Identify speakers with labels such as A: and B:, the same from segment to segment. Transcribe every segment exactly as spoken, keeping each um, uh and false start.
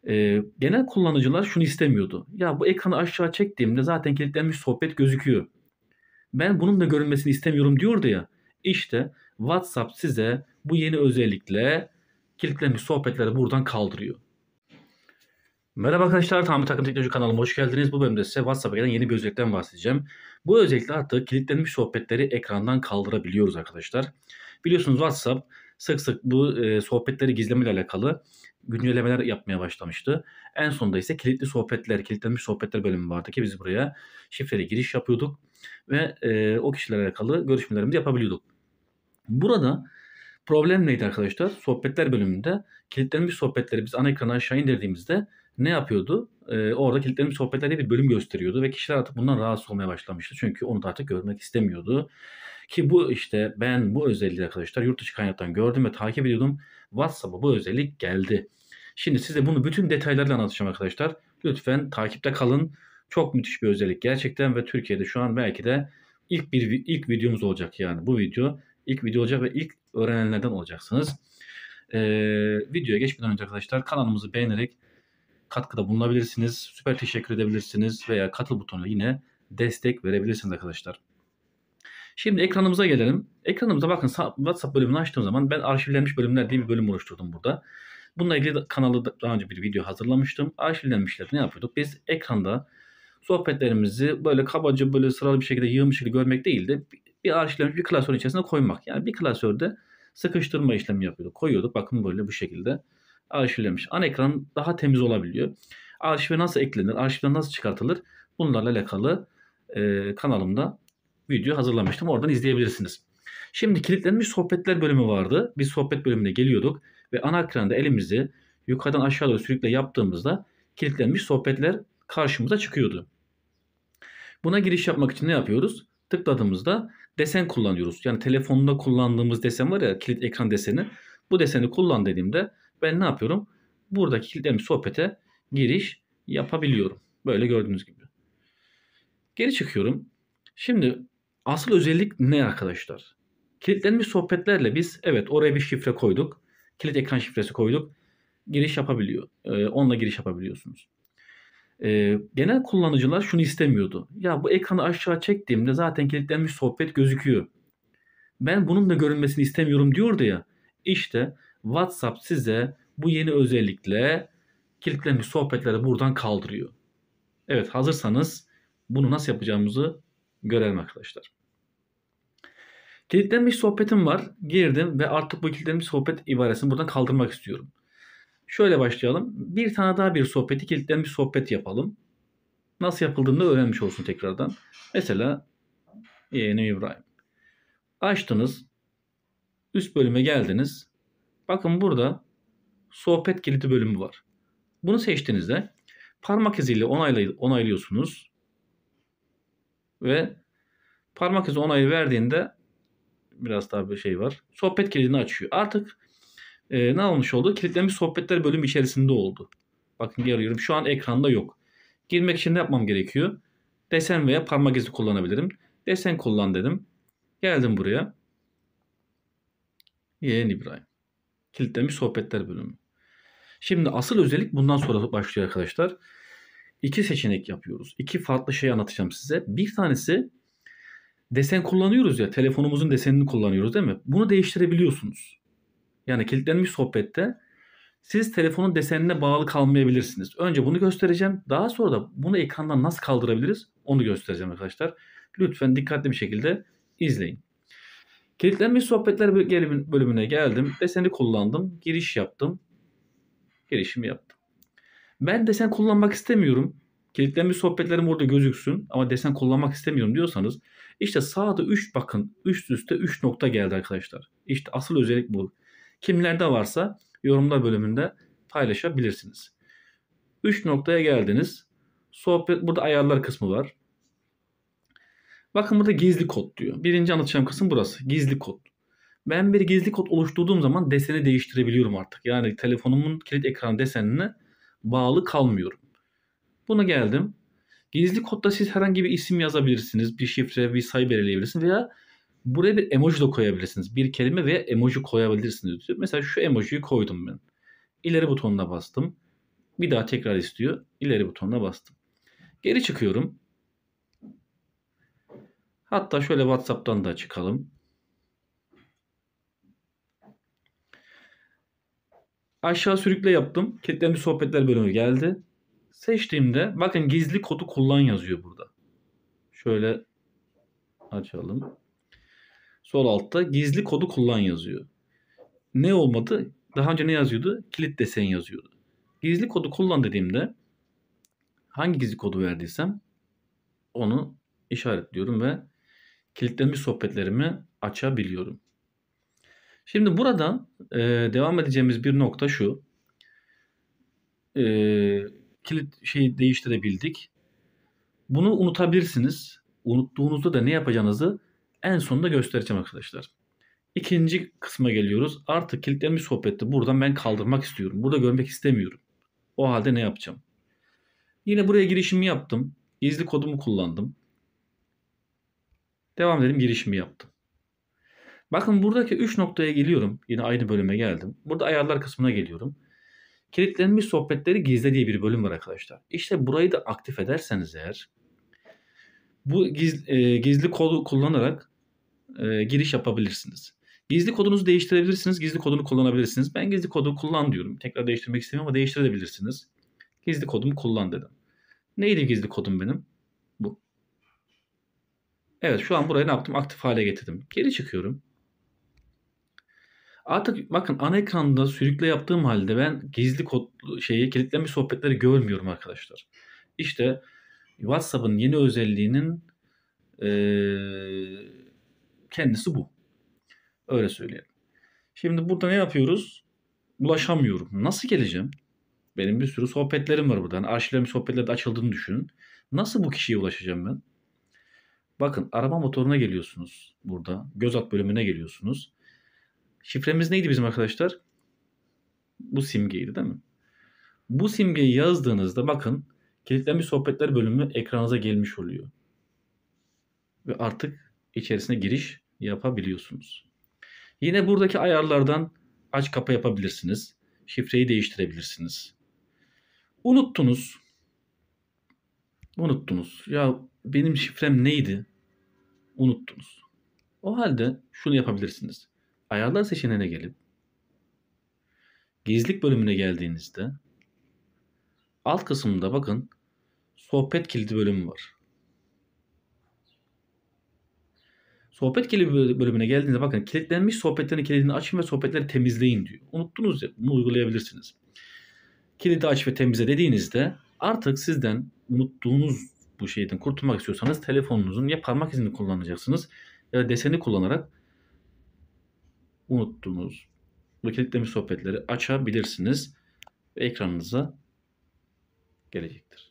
A: Eee, genel kullanıcılar şunu istemiyordu. Ya bu ekranı aşağı çektiğimde zaten kilitlenmiş sohbet gözüküyor. Ben bunun da görünmesini istemiyorum diyordu ya. İşte WhatsApp size bu yeni özellikle kilitlenmiş sohbetleri buradan kaldırıyor. Merhaba arkadaşlar, Tamir Takım Teknoloji kanalıma hoş geldiniz. Bu bölümde size WhatsApp'a gelen yeni bir özellikten bahsedeceğim. Bu özellikle artık kilitlenmiş sohbetleri ekrandan kaldırabiliyoruz arkadaşlar. Biliyorsunuz WhatsApp sık sık bu e, sohbetleri gizleme ile alakalı güncellemeler yapmaya başlamıştı. En sonunda ise kilitli sohbetler, kilitlenmiş sohbetler bölümü vardı ki biz buraya şifreli giriş yapıyorduk ve e, o kişilerle alakalı görüşmelerimizi yapabiliyorduk. Burada problem neydi arkadaşlar? Sohbetler bölümünde kilitlenmiş sohbetleri biz ana ekrana aşağı indirdiğimizde ne yapıyordu? Ee, orada kilitlenmiş sohbetler diye bir bölüm gösteriyordu ve kişiler artık bundan rahatsız olmaya başlamıştı. Çünkü onu da artık görmek istemiyordu. Ki bu işte ben bu özelliği arkadaşlar yurt dışı kaynaktan gördüm ve takip ediyordum. WhatsApp'a bu özellik geldi. Şimdi size bunu bütün detaylarla anlatacağım arkadaşlar. Lütfen takipte kalın. Çok müthiş bir özellik gerçekten ve Türkiye'de şu an belki de ilk bir ilk videomuz olacak yani bu video. İlk video olacak ve ilk öğrenenlerden olacaksınız. Ee, videoya geçmeden önce arkadaşlar kanalımızı beğenerek katkıda bulunabilirsiniz. Süper teşekkür edebilirsiniz veya katıl butonuyla yine destek verebilirsiniz arkadaşlar. Şimdi ekranımıza gelelim. Ekranımıza bakın WhatsApp bölümünü açtığım zaman ben arşivlenmiş bölümler diye bir bölüm oluşturdum burada. Bununla ilgili kanalı daha önce bir video hazırlamıştım. Arşivlenmişler ne yapıyorduk? Biz ekranda sohbetlerimizi böyle kabaca böyle sıralı bir şekilde yığılmış şekilde görmek değil de bir arşivlenmiş bir klasörün içerisine koymak. Yani bir klasörde sıkıştırma işlemi yapıyorduk. Koyuyorduk. Bakın böyle bu şekilde arşivlenmiş. Ana ekran daha temiz olabiliyor. Arşive nasıl eklenir? Arşivden nasıl çıkartılır? Bunlarla alakalı e, kanalımda video hazırlamıştım. Oradan izleyebilirsiniz. Şimdi kilitlenmiş sohbetler bölümü vardı. Biz sohbet bölümüne geliyorduk ve ana ekranda elimizi yukarıdan aşağı doğru sürükle yaptığımızda kilitlenmiş sohbetler karşımıza çıkıyordu. Buna giriş yapmak için ne yapıyoruz? Tıkladığımızda desen kullanıyoruz. Yani telefonda kullandığımız desen var ya, kilit ekran deseni. Bu deseni kullan dediğimde ben ne yapıyorum? Buradaki kilitlenmiş sohbete giriş yapabiliyorum. Böyle gördüğünüz gibi. Geri çıkıyorum. Şimdi asıl özellik ne arkadaşlar? Kilitlenmiş sohbetlerle biz evet oraya bir şifre koyduk. Kilit ekran şifresi koyduk. Giriş yapabiliyor. Ee, onunla giriş yapabiliyorsunuz. Ee, genel kullanıcılar şunu istemiyordu. Ya bu ekranı aşağı çektiğimde zaten kilitlenmiş sohbet gözüküyor. Ben bunun da görünmesini istemiyorum diyordu ya. İşte WhatsApp size bu yeni özellikle kilitlenmiş sohbetleri buradan kaldırıyor. Evet, hazırsanız bunu nasıl yapacağımızı görelim arkadaşlar. Kilitlenmiş sohbetim var. Girdim ve artık bu kilitlenmiş sohbet ibaresini buradan kaldırmak istiyorum. Şöyle başlayalım. Bir tane daha bir sohbeti kilitlenmiş sohbet yapalım. Nasıl yapıldığını öğrenmiş olsun tekrardan. Mesela yeğenim İbrahim. Açtınız. Üst bölüme geldiniz. Bakın burada sohbet kilidi bölümü var. Bunu seçtiğinizde parmak iziyle onaylay onaylıyorsunuz. Ve parmak izi onayı verdiğinde biraz daha bir şey var. Sohbet kilidini açıyor. Artık e, ne olmuş oldu? Kilitlenmiş sohbetler bölümü içerisinde oldu. Bakın görüyorum. Şu an ekranda yok. Girmek için ne yapmam gerekiyor? Desen veya parmak izi kullanabilirim. Desen kullan dedim. Geldim buraya. Yeğen İbrahim. Kilitlenmiş sohbetler bölümü. Şimdi asıl özellik bundan sonra başlıyor arkadaşlar. İki seçenek yapıyoruz. İki farklı şey anlatacağım size. Bir tanesi desen kullanıyoruz ya. Telefonumuzun desenini kullanıyoruz değil mi? Bunu değiştirebiliyorsunuz. Yani kilitlenmiş sohbette siz telefonun desenine bağlı kalmayabilirsiniz. Önce bunu göstereceğim. Daha sonra da bunu ekrandan nasıl kaldırabiliriz onu göstereceğim arkadaşlar. Lütfen dikkatli bir şekilde izleyin. Kilitlenmiş sohbetler bölümüne geldim. Deseni kullandım. Giriş yaptım. Girişimi yaptım. Ben desen kullanmak istemiyorum. Kilitlenmiş sohbetlerim burada gözüksün ama desen kullanmak istemiyorum diyorsanız işte sağda üç bakın üst üste üç nokta geldi arkadaşlar. İşte asıl özellik bu. Kimlerde varsa yorumlar bölümünde paylaşabilirsiniz. üç noktaya geldiniz. Sohbet burada ayarlar kısmı var. Bakın burada gizli kod diyor. Birinci anlatacağım kısım burası. Gizli kod. Ben bir gizli kod oluşturduğum zaman deseni değiştirebiliyorum artık. Yani telefonumun kilit ekran desenine bağlı kalmıyorum. Buna geldim. Gizli kodda siz herhangi bir isim yazabilirsiniz. Bir şifre, bir sayı belirleyebilirsiniz veya buraya bir emoji de koyabilirsiniz. Bir kelime veya emoji koyabilirsiniz diyor. Mesela şu emojiyi koydum ben. İleri butonuna bastım. Bir daha tekrar istiyor. İleri butonuna bastım. Geri çıkıyorum. Hatta şöyle WhatsApp'tan da çıkalım. Aşağı sürükle yaptım. Kilitlenmiş sohbetler bölümü geldi. Seçtiğimde bakın gizli kodu kullan yazıyor burada. Şöyle açalım. Sol altta gizli kodu kullan yazıyor. Ne olmadı? Daha önce ne yazıyordu? Kilit desen yazıyordu. Gizli kodu kullan dediğimde hangi gizli kodu verdiysem onu işaretliyorum ve kilitlenmiş sohbetlerimi açabiliyorum. Şimdi burada e, devam edeceğimiz bir nokta şu. E, kilit şeyi değiştirebildik. Bunu unutabilirsiniz. Unuttuğunuzda da ne yapacağınızı en sonunda göstereceğim arkadaşlar. İkinci kısma geliyoruz. Artık kilitlenmiş sohbeti buradan ben kaldırmak istiyorum. Burada görmek istemiyorum. O halde ne yapacağım? Yine buraya girişimi yaptım. Gizli kodumu kullandım. Devam edelim, girişimi yaptım. Bakın buradaki üç noktaya geliyorum. Yine aynı bölüme geldim. Burada ayarlar kısmına geliyorum. Kilitlenmiş sohbetleri gizle diye bir bölüm var arkadaşlar. İşte burayı da aktif ederseniz eğer bu giz, e, gizli kodu kullanarak e, giriş yapabilirsiniz. Gizli kodunuzu değiştirebilirsiniz. Gizli kodunu kullanabilirsiniz. Ben gizli kodu kullan diyorum. Tekrar değiştirmek istemiyorum ama değiştirebilirsiniz. Gizli kodumu kullan dedim. Neydi gizli kodum benim? Bu. Evet, şu an burayı ne yaptım? Aktif hale getirdim. Geri çıkıyorum. Artık bakın ana ekranda sürükle yaptığım halde ben gizli kod şeyi kilitlenmiş sohbetleri görmüyorum arkadaşlar. İşte WhatsApp'ın yeni özelliğinin ee, kendisi bu. Öyle söyleyelim. Şimdi burada ne yapıyoruz? Ulaşamıyorum. Nasıl geleceğim? Benim bir sürü sohbetlerim var buradan. Arşivlerim sohbetlerde açıldığını düşünün. Nasıl bu kişiye ulaşacağım ben? Bakın arama motoruna geliyorsunuz burada. Göz at bölümüne geliyorsunuz. Şifremiz neydi bizim arkadaşlar? Bu simgeydi değil mi? Bu simgeyi yazdığınızda bakın kilitlenmiş sohbetler bölümü ekranınıza gelmiş oluyor. Ve artık içerisine giriş yapabiliyorsunuz. Yine buradaki ayarlardan aç kapa yapabilirsiniz. Şifreyi değiştirebilirsiniz. Unuttunuz. Unuttunuz. Ya benim şifrem neydi? Unuttunuz. O halde şunu yapabilirsiniz. Ayarlar seçeneğine gelip gizlilik bölümüne geldiğinizde alt kısımda bakın sohbet kilidi bölümü var. Sohbet kilidi bölümüne geldiğinizde bakın kilitlenmiş sohbetlerin kilidini açın ve sohbetleri temizleyin diyor. Unuttunuz ya, bunu uygulayabilirsiniz. Kilidi aç ve temizle dediğinizde artık sizden unuttuğunuz bu şeyden kurtulmak istiyorsanız telefonunuzun ya parmak izini kullanacaksınız ya da deseni kullanarak unuttuğunuz bu kilitlenmiş sohbetleri açabilirsiniz ve ekranınıza gelecektir.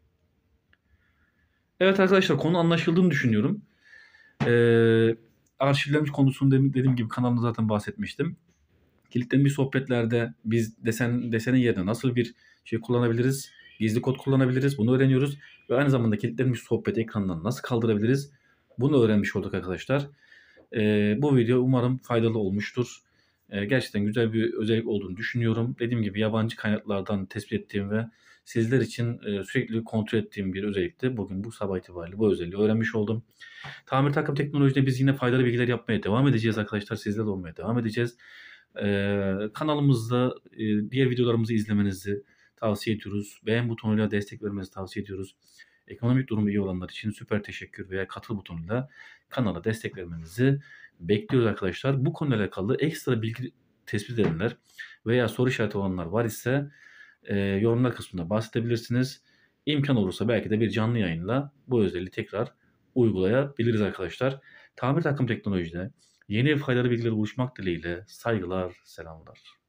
A: Evet arkadaşlar, konu anlaşıldığını düşünüyorum. Ee, arşivlenmiş konusunu dediğim gibi kanalımda zaten bahsetmiştim. Kilitlenmiş sohbetlerde biz desen desenin yerine nasıl bir şey kullanabiliriz? Gizli kod kullanabiliriz. Bunu öğreniyoruz. Ve aynı zamanda kilitlenmiş sohbet ekranından nasıl kaldırabiliriz? Bunu öğrenmiş olduk arkadaşlar. Ee, bu video umarım faydalı olmuştur. Ee, gerçekten güzel bir özellik olduğunu düşünüyorum. Dediğim gibi yabancı kaynaklardan tespit ettiğim ve sizler için e, sürekli kontrol ettiğim bir özellikti. Bugün bu sabah itibariyle bu özelliği öğrenmiş oldum. Tamir takım teknolojide biz yine faydalı bilgiler yapmaya devam edeceğiz arkadaşlar. Sizlerle olmaya devam edeceğiz. Ee, kanalımızda e, diğer videolarımızı izlemenizi tavsiye ediyoruz. Beğen butonuyla destek vermenizi tavsiye ediyoruz. Ekonomik durumu iyi olanlar için süper teşekkür veya katıl butonuyla kanala destek vermenizi bekliyoruz arkadaşlar. Bu konuyla alakalı ekstra bilgi tespit edenler veya soru işareti olanlar var ise e, yorumlar kısmında bahsedebilirsiniz. İmkan olursa belki de bir canlı yayınla bu özelliği tekrar uygulayabiliriz arkadaşlar. Tamir takım teknolojide yeni ve faydalı bilgilerle buluşmak dileğiyle saygılar, selamlar.